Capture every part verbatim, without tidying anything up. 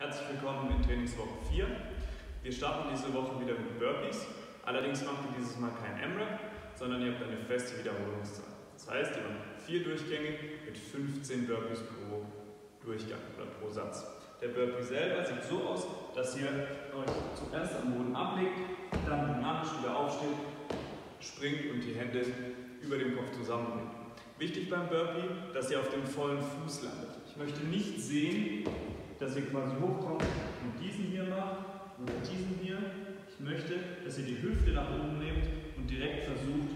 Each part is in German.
Herzlich willkommen in Trainingswoche vier. Wir starten diese Woche wieder mit Burpees. Allerdings macht ihr dieses Mal kein A M R A P, sondern ihr habt eine feste Wiederholungszahl. Das heißt, ihr macht vier Durchgänge mit fünfzehn Burpees pro Durchgang oder pro Satz. Der Burpee selber sieht so aus, dass ihr euch zuerst am Boden ablegt, dann dynamisch wieder aufsteht, springt und die Hände über dem Kopf zusammenlegt. Wichtig beim Burpee, dass ihr auf dem vollen Fuß landet. Ich möchte nicht sehen, dass ihr quasi hochkommt und diesen hier macht oder diesen hier. Ich möchte, dass ihr die Hüfte nach oben nehmt und direkt versucht,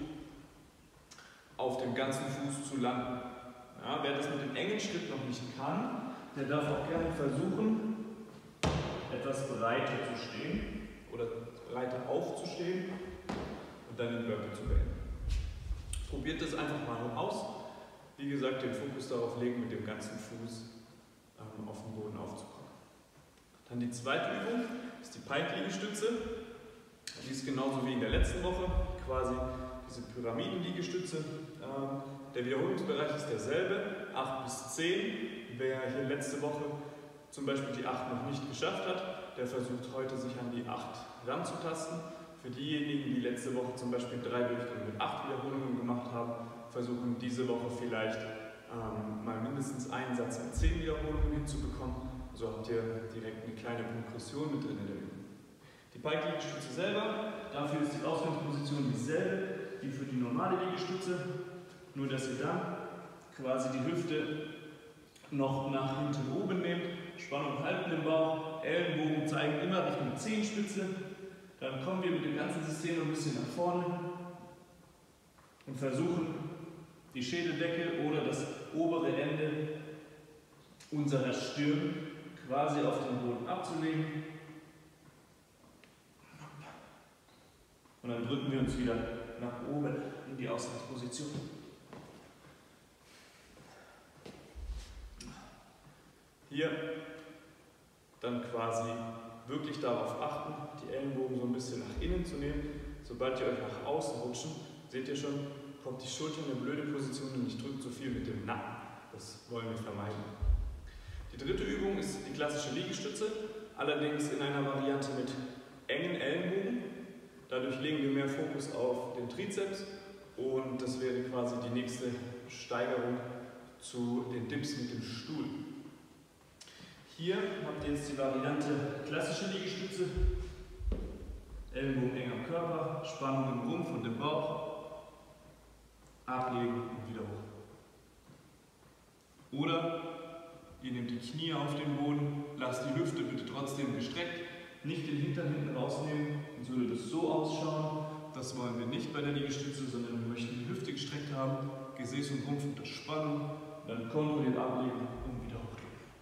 auf dem ganzen Fuß zu landen. Ja, wer das mit dem engen Schritt noch nicht kann, der darf auch gerne versuchen, etwas breiter zu stehen oder breiter aufzustehen und dann den Burpee zu beenden. Probiert das einfach mal aus. Wie gesagt, den Fokus darauf legen, mit dem ganzen Fuß ähm, auf den Boden aufzukommen. Dann die zweite Übung ist die Pike-Liegestütze. Die ist genauso wie in der letzten Woche, quasi diese Pyramiden-Liegestütze. Ähm, der Wiederholungsbereich ist derselbe, acht bis zehn. Wer hier letzte Woche zum Beispiel die acht noch nicht geschafft hat, der versucht heute sich an die acht ranzutasten. Für diejenigen, die letzte Woche zum Beispiel drei Durchgänge mit acht Wiederholungen gemacht haben, versuchen diese Woche vielleicht ähm, mal mindestens einen Satz mit zehn Wiederholungen hinzubekommen. So habt ihr direkt eine kleine Progression mit drin in der Übung. Die Pike-Liegestütze selber, dafür ist die Ausgangsposition dieselbe wie für die normale Liegestütze, nur dass ihr dann quasi die Hüfte noch nach hinten oben nehmt, Spannung halten im Bauch, Ellenbogen zeigen immer Richtung Zehenspitze. Dann kommen wir mit dem ganzen System ein bisschen nach vorne und versuchen, die Schädeldecke oder das obere Ende unserer Stirn quasi auf den Boden abzulegen. Und dann drücken wir uns wieder nach oben in die Ausgangsposition. Hier dann quasi wirklich darauf achten, die Ellenbogen so ein bisschen nach innen zu nehmen. Sobald ihr euch nach außen rutschen, seht ihr schon, kommt die Schulter in eine blöde Position und ich drücke zu viel mit dem Nacken. Das wollen wir vermeiden. Die dritte Übung ist die klassische Liegestütze, allerdings in einer Variante mit engen Ellenbogen. Dadurch legen wir mehr Fokus auf den Trizeps und das wäre quasi die nächste Steigerung zu den Dips mit dem Stuhl. Hier habt ihr jetzt die Variante klassische Liegestütze, Ellenbogen eng am Körper, Spannung im Rumpf und im Bauch, ablegen und wieder hoch. Oder ihr nehmt die Knie auf den Boden, lasst die Hüfte bitte trotzdem gestreckt, nicht den Hintern hinten rausnehmen, sonst würde das so ausschauen. Das wollen wir nicht bei der Liegestütze, sondern wir möchten die Hüfte gestreckt haben, Gesäß und Rumpf unter Spannung, dann kontrolliert ablegen und wieder hochgehen.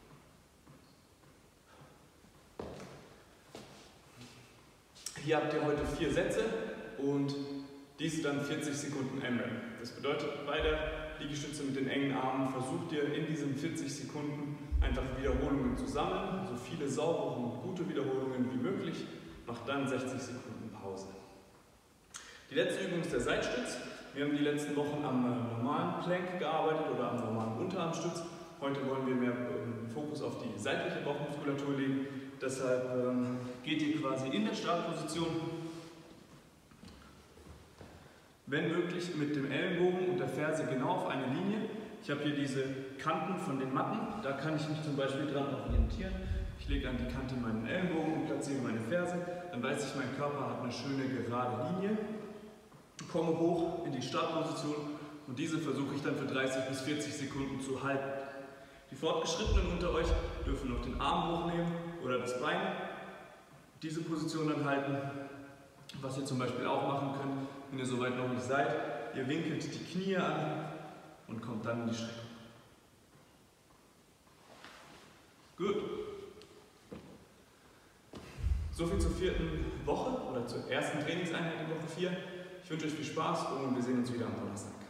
Hier habt ihr heute vier Sätze und dies dann vierzig Sekunden A M R A P. Das bedeutet, bei der Liegestütze mit den engen Armen versucht ihr in diesen vierzig Sekunden einfach Wiederholungen zu sammeln, so viele saubere und gute Wiederholungen wie möglich, macht dann sechzig Sekunden Pause. Die letzte Übung ist der Seitstütz. Wir haben die letzten Wochen am normalen Plank gearbeitet oder am normalen Unterarmstütz. Heute wollen wir mehr Fokus auf die seitliche Bauchmuskulatur legen. Deshalb ähm, geht ihr quasi in der Startposition, wenn möglich mit dem Ellenbogen und der Ferse genau auf eine Linie. Ich habe hier diese Kanten von den Matten, da kann ich mich zum Beispiel dran orientieren. Ich lege an die Kante meinen Ellenbogen und platziere meine Ferse, dann weiß ich, mein Körper hat eine schöne gerade Linie. Komme hoch in die Startposition und diese versuche ich dann für dreißig bis vierzig Sekunden zu halten. Die Fortgeschrittenen unter euch dürfen noch den Arm hochnehmen oder das Bein, diese Position dann halten. Was ihr zum Beispiel auch machen könnt, wenn ihr soweit noch nicht seid, ihr winkelt die Knie an und kommt dann in die Streckung. Gut. Soviel zur vierten Woche oder zur ersten Trainingseinheit in Woche vier. Ich wünsche euch viel Spaß und wir sehen uns wieder am Donnerstag.